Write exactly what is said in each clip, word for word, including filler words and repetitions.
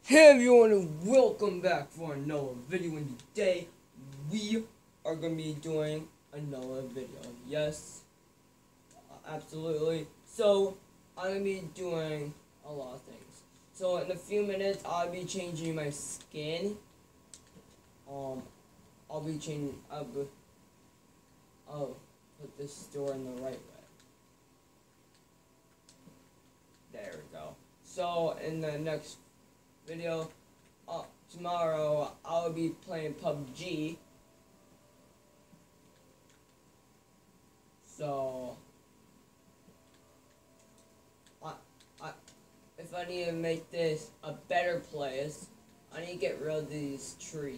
Hey everyone, and welcome back for another video, and today we are going to be doing another video. Yes, absolutely. So I'm going to be doing a lot of things. So in a few minutes I'll be changing my skin. Um, I'll be changing, I'll, be, I'll put this store in the right way. There we go. So in the next video, uh, tomorrow I'll be playing P U B G. So, I, I, if I need to make this a better place, I need to get rid of these trees.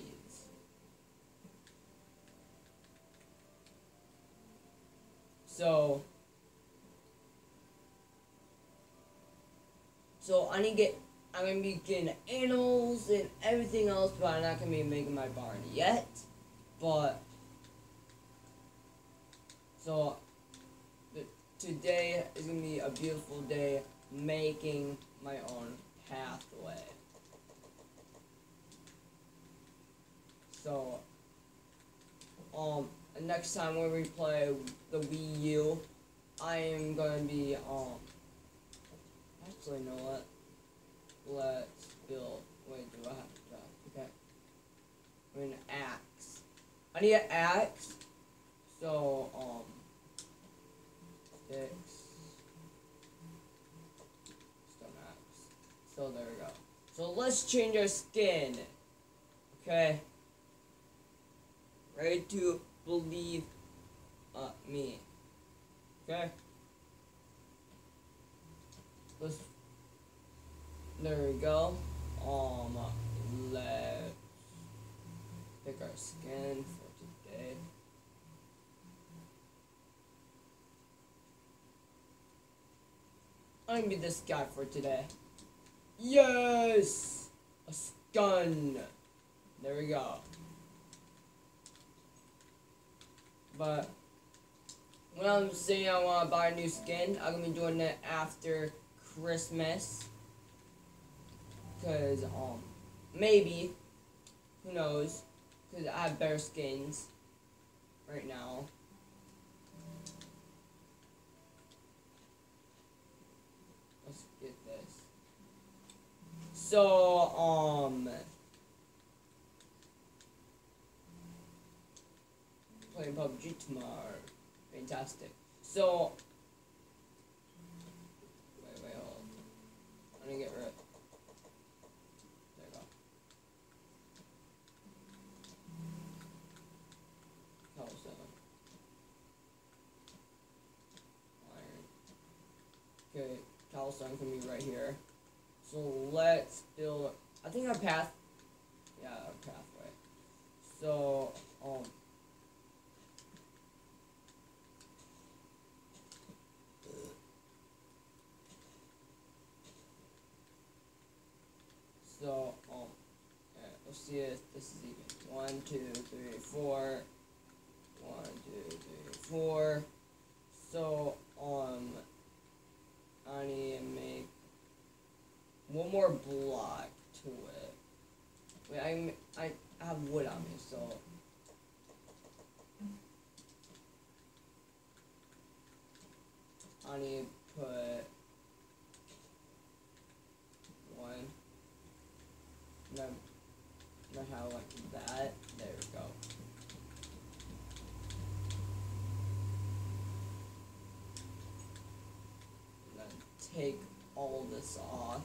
So, so I need to get, I'm going to be getting animals and everything else, but I'm not going to be making my barn yet. But, so, today is going to be a beautiful day making my own pathway. So, um, next time when we play the Wii U, I am going to be, um, actually, you know what? Let's build, wait, do I have to drop? Okay. I need an axe. I need an axe. So, um, sticks. Stone axe. So, there we go. So, let's change our skin. Okay. Ready to believe uh, me. Okay? Let's, there we go. Um, let's pick our skin for today. I'm gonna be this guy for today. Yes! A stun. There we go. But when I'm saying I want to buy a new skin, I'm gonna be doing it after Christmas. Cause um maybe, who knows? Cause I have better skins right now. Let's get this. So um. Playing P U B G tomorrow. Fantastic. So, wait, wait, hold on. I need to get rid. There we go. Cobblestone. Iron. Okay, cobblestone can be right here. So let's build. I think our path. Yeah, our pathway. So, um. So, um, yeah, let's see if this is even. One, two, three, four. One, two, three, four. So, um, I need to make one more block to it. Wait, I, I, I have wood on me, so. I need to put one. No, no, how like that. There we go. And then take all this off.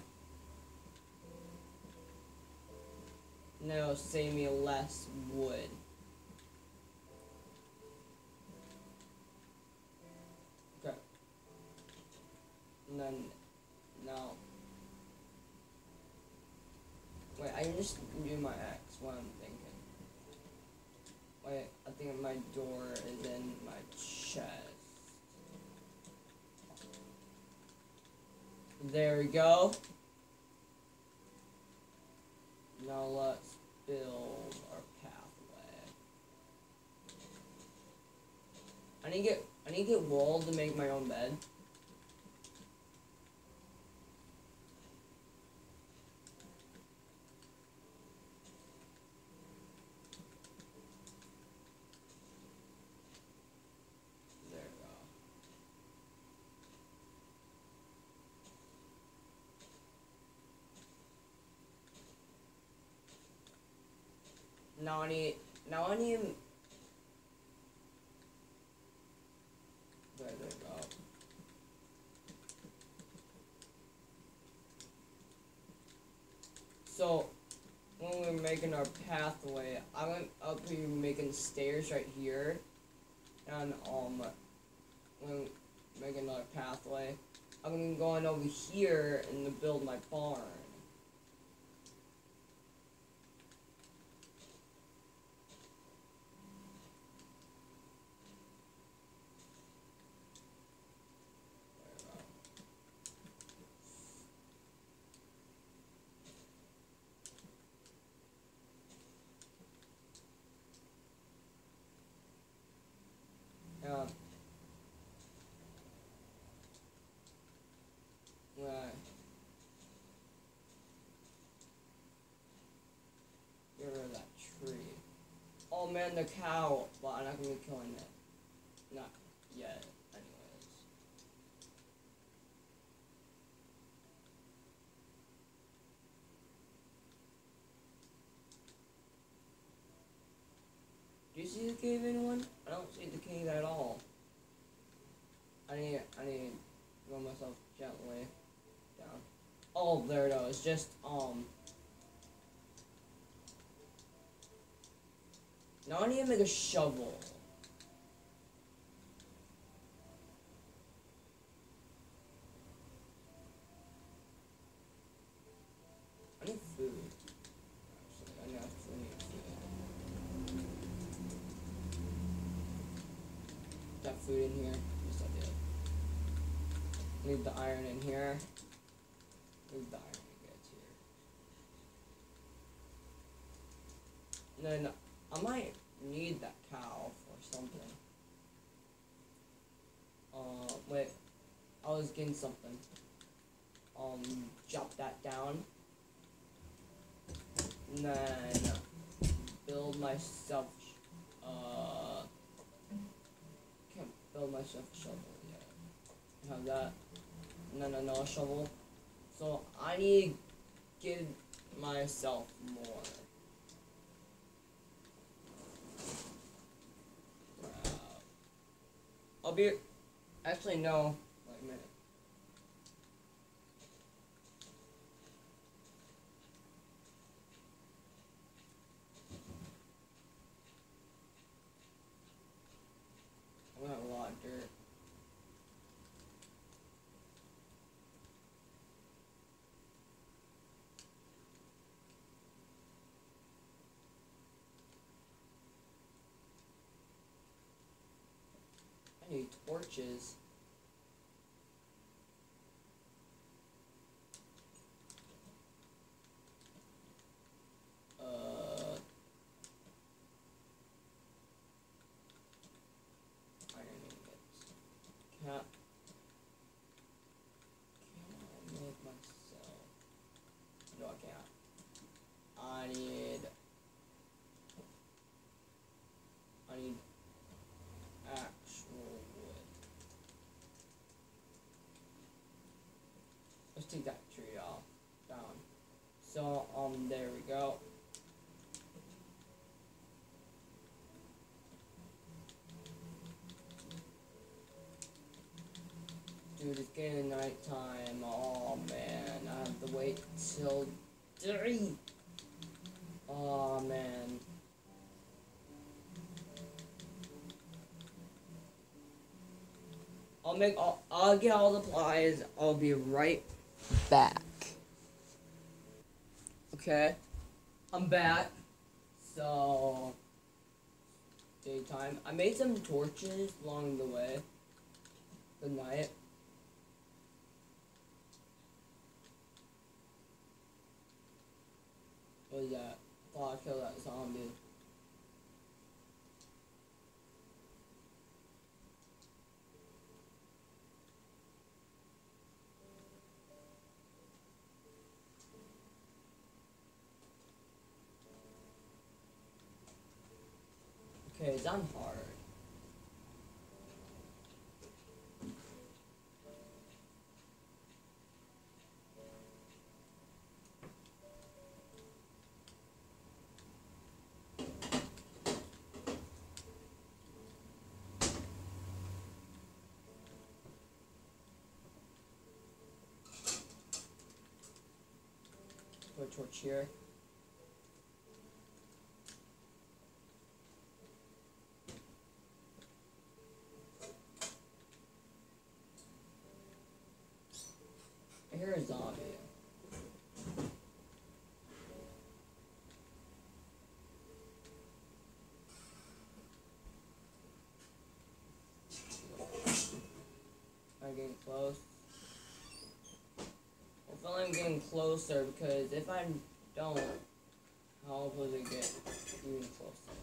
And it'll save me less wood. Okay. And then now. Wait, I can just do my axe, what I'm thinking. Wait, I think my door is in my chest. There we go. Now let's build our pathway. I need to get I need to get wool to make my own bed. Now I need, now I need, there they go. So, when we're making our pathway, I'm gonna, I'll be making stairs right here, and, um, when making another pathway, I'm gonna go on over here and build my barn. Yeah. Right. Get rid of that tree. Oh man, the cow. But I'm not gonna be killing it. Not yet, anyways. Do you see the cave, anyone? I don't see the cave at all. I need, I need to go myself gently down. Oh, there it is. Just, um... now I need to make a shovel. I need food. Actually, I actually need food. Got food in here? Yes, I did. Need the iron in here. Need the iron to get here. And then I might need that cow for something. Uh, wait. I was getting something. Um, drop that down. And then build myself, uh, can't build myself a shovel yet. Have that. And then another shovel. So I need to give myself more. I'll be, actually no, wait a minute. I got a lot of dirt. I need torches. Uh, iron ingots. Can't. Can I make myself? No, I can't. I need. I need actual wood. Let's take that tree off. Down. So, um, there we go. Dude, it's getting nighttime. Oh man, I have to wait till three. Oh man. I'll make all, I'll get all the supplies. I'll be right back. Okay, I'm back. So, daytime. I made some torches along the way. Good night. What was that? Oh, I killed that zombie. Okay, it's on hard. put a torch here. I hear a zombie. I'm getting close. Hopefully I'm getting closer, because if I don't, how will it get even closer?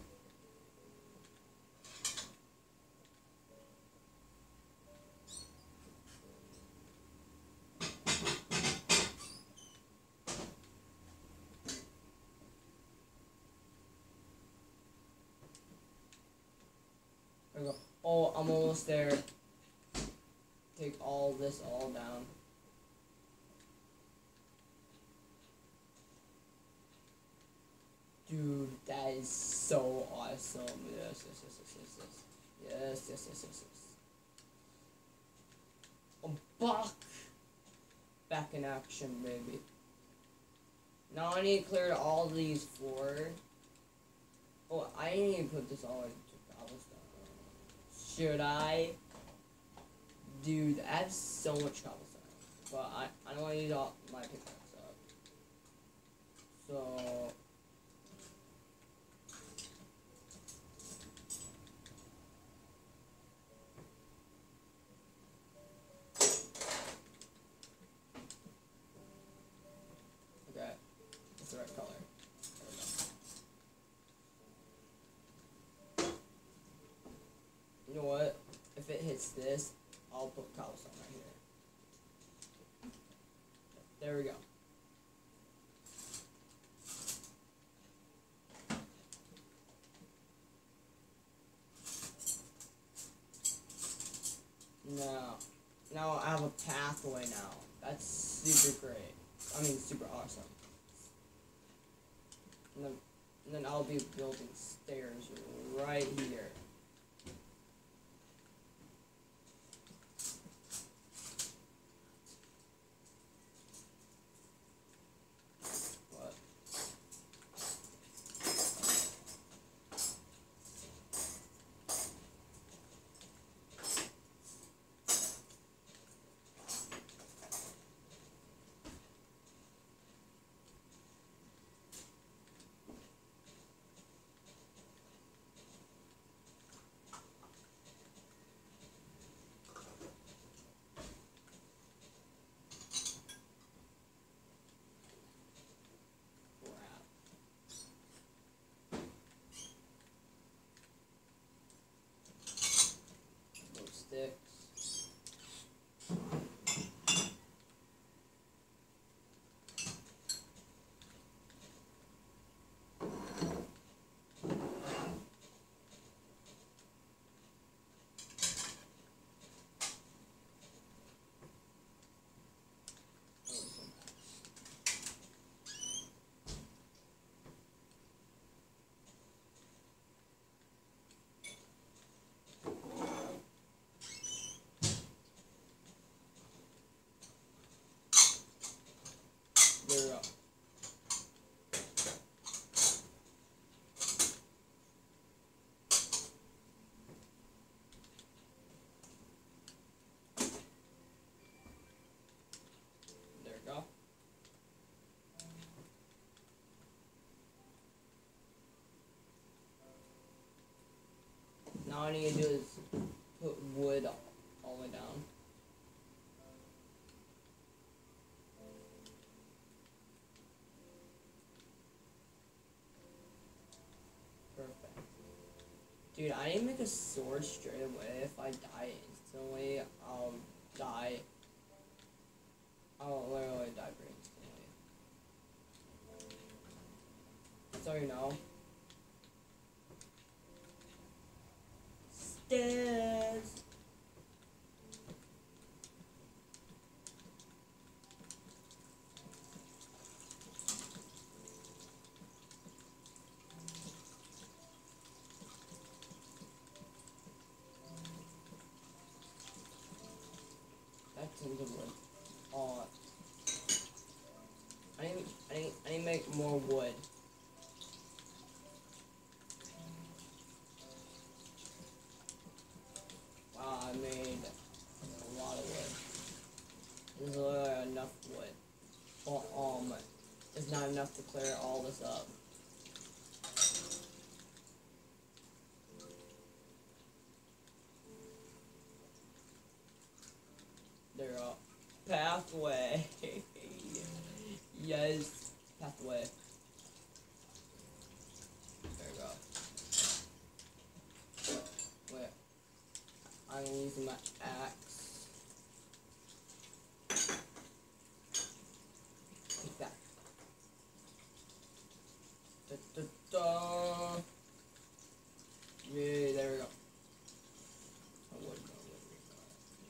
There we go. Oh, I'm almost there. Take all this all down. Dude, that is so awesome. Yes, yes, yes, yes, yes, yes. Yes, yes, yes, yes, yes. A buck! Back in action, baby. Now I need to clear all these floors. Oh, I need to put this all into cobblestone. Should I? Dude, I have so much cobblestone. But I, I don't want to use all my pickaxe up. So... Okay. It's the right color. There we go. You know what? If it hits this, I'll put cobblestone right here. There we go. Now, now I have a pathway now. That's super great. I mean, super awesome. And then, and then I'll be building stairs right here. Sticks. There we go. There we go. Now all I need to do is put wood all the way down. Perfect. Dude, I need to make a sword straight away. If I die instantly, I'll die. I'll literally die pretty instantly. So you know. Stairs. That's into wood. Oh, I need, I need, I need more wood. Wow, I made a lot of wood. There's literally enough wood. But, um, it's not enough to clear all this up. There are pathway. Yes, pathway. There we go. Wait, I'm using my axe. Take that. Da, da, da. Yeah, there we go. Oh, wood, no, wood, wood, no.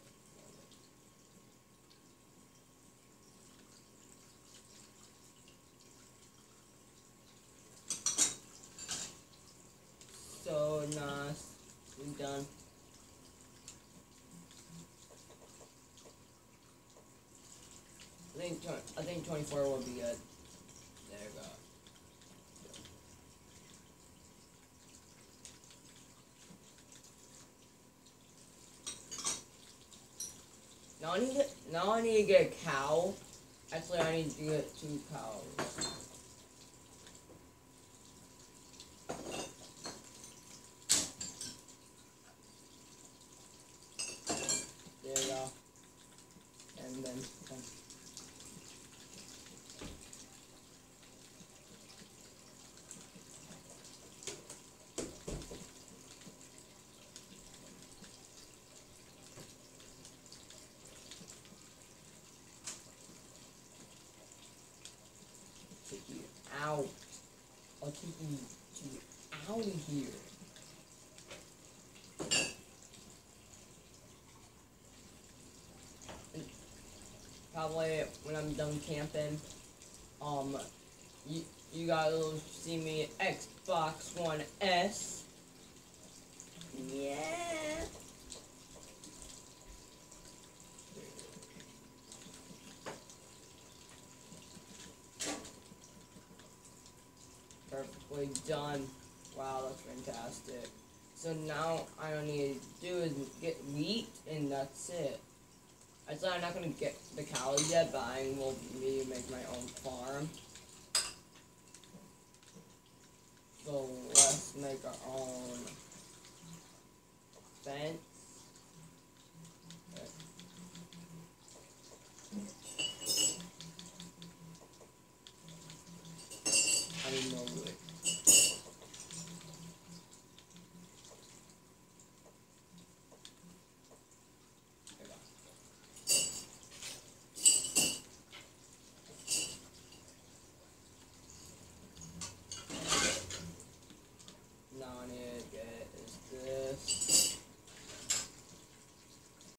So nice. We're done. I think I think twenty-four will be good. There we go. Now I need to, now I need to get a cow. Actually, I need to get two cows. There we go. And then, then take you out. I'll take you to out of here. Probably when I'm done camping, um, you, you guys will see me at Xbox One S. Yeah. Perfectly done. Wow, that's fantastic. So now I don't need to do is get wheat, and that's it. I said I'm not gonna get the cows yet, but I will maybe make my own farm. So let's make our own fence. Okay. I need more